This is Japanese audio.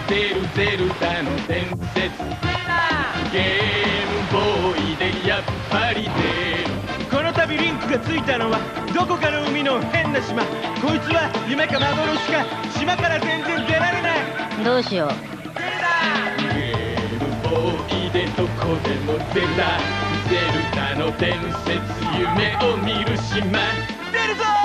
ゼルダの伝説。ゲームボーイでやっぱりゼロ。 この度リンクがついたのはどこかの海の変な島。こいつは夢か幻か、島から全然出られない。 どうしよう。 ゲームボーイでどこでもゼルダ。ゼルダの伝説、夢を見る島。 出るぞ